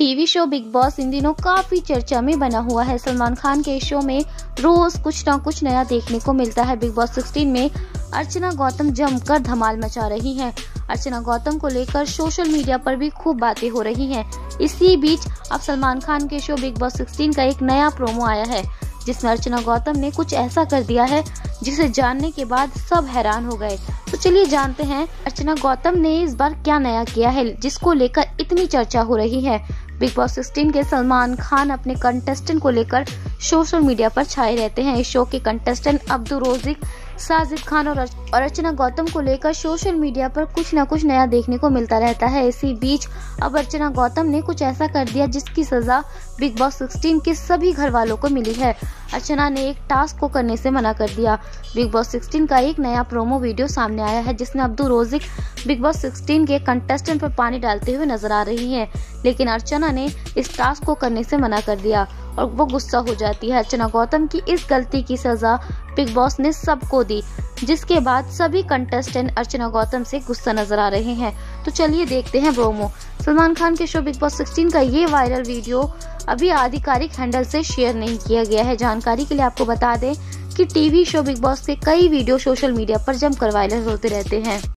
TV show Bigg Boss इन दिनों काफी चर्चा में बना हुआ है। सलमान खान के शो में रोज कुछ ना कुछ नया देखने को मिलता है। बिग बॉस 16 में अर्चना गौतम जमकर धमाल मचा रही हैं। अर्चना गौतम को लेकर सोशल मीडिया पर भी खूब बातें हो रही हैं। इसी बीच अब सलमान खान के शो बिग बॉस 16 का एक नया प्रोमो आया है, जिसमें अर्चना गौतम ने कुछ ऐसा कर दिया है जिसे जानने के बाद सब हैरान हो गए। तो चलिए जानते हैं अर्चना गौतम ने इस बार क्या नया किया है, जिसको लेकर इतनी चर्चा हो रही है। बिग बॉस 16 के सलमान खान अपने कंटेस्टेंट को लेकर सोशल मीडिया पर छाए रहते हैं। इस शो के contestant Abdul Rozik, Sajid Khan और अर्चना गौतम को लेकर सोशल मीडिया पर कुछ न कुछ नया देखने को मिलता रहता है। इसी बीच अब अर्चना गौतम ने कुछ ऐसा कर दिया जिसकी सजा बिग बॉस 16 के सभी घर वालों को मिली है। अर्चना ने एक टास्क को करने से मना कर दिया। बिग बॉस 16 का एक नया प्रोमो वीडियो सामने आया है, जिसमें अब्दुल रोजिक बिग बॉस 16 के कंटेस्टेंट पर पानी डालते हुए नजर आ रही हैं, लेकिन अर्चना ने इस टास्क को करने से मना कर दिया और वो गुस्सा हो जाती है। अर्चना गौतम की इस गलती की सजा बिग बॉस ने सबको दी, जिसके बाद सभी कंटेस्टेंट अर्चना गौतम से गुस्सा नजर आ रहे हैं। तो चलिए देखते हैं प्रोमो। सलमान खान के शो बिग बॉस 16 का ये वायरल वीडियो अभी आधिकारिक हैंडल से शेयर नहीं किया गया है। जानकारी के लिए आपको बता दें कि टीवी शो बिग बॉस के कई वीडियो सोशल मीडिया पर जमकर वायरल होते रहते हैं।